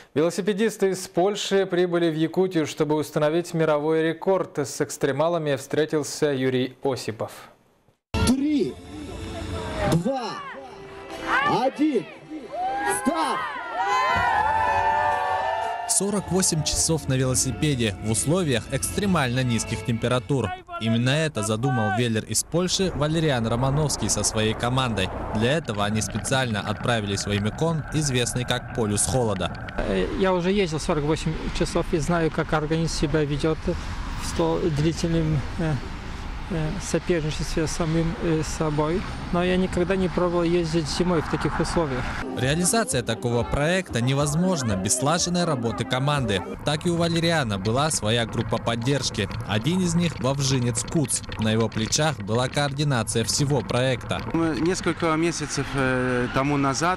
Велосипедисты из Польши прибыли в Якутию, чтобы установить мировой рекорд. С экстремалами встретился Юрий Осипов. 3, 2, 1, старт! 48 часов на велосипеде в условиях экстремально низких температур. Именно это задумал веллер из Польши Валериан Романовский со своей командой. Для этого они специально отправили свой Мекон, известный как полюс холода. Я уже ездил 48 часов и знаю, как организм себя ведет в столь длительном соперничестве с самим собой. Но я никогда не пробовал ездить зимой в таких условиях. Реализация такого проекта невозможна без слаженной работы команды. Так и у Валериана была своя группа поддержки. Один из них — Вовжинец Куц. На его плечах была координация всего проекта. Мы несколько месяцев тому назад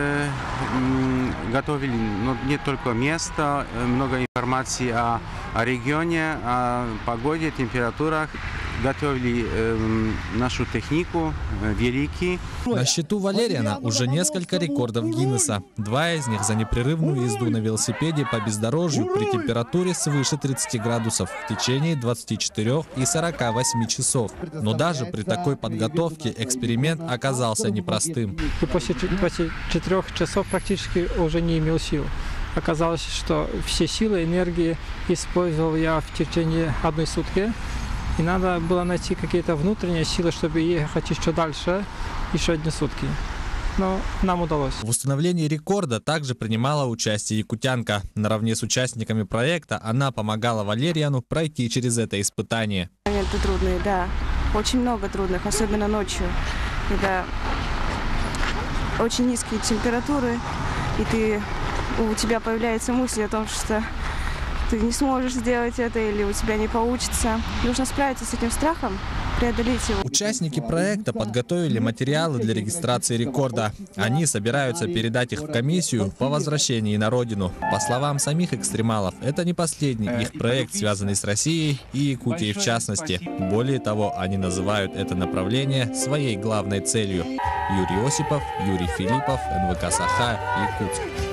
готовили не только место, много информации о регионе, о погоде, температурах. Готовили нашу технику, великий. На счету Валериана уже несколько рекордов Гиннесса. 2 из них за непрерывную езду на велосипеде по бездорожью при температуре свыше 30 градусов в течение 24 и 48 часов. Но даже при такой подготовке эксперимент оказался непростым. И после 4 часов практически уже не имел сил. Оказалось, что все силы, энергии использовал я в течение 1 сутки. И надо было найти какие-то внутренние силы, чтобы ехать еще дальше, еще 1 сутки. Но нам удалось. В установлении рекорда также принимала участие якутянка. Наравне с участниками проекта она помогала Валериану пройти через это испытание. Моменты трудные, да. Очень много трудных, особенно ночью, когда очень низкие температуры, и у тебя появляется мысль о том, что ты не сможешь сделать это или у тебя не получится. Нужно справиться с этим страхом, преодолеть его. Участники проекта подготовили материалы для регистрации рекорда. Они собираются передать их в комиссию по возвращении на родину. По словам самих экстремалов, это не последний их проект, связанный с Россией и Якутией в частности. Более того, они называют это направление своей главной целью. Юрий Осипов, Юрий Филиппов, НВК Саха, Якутск.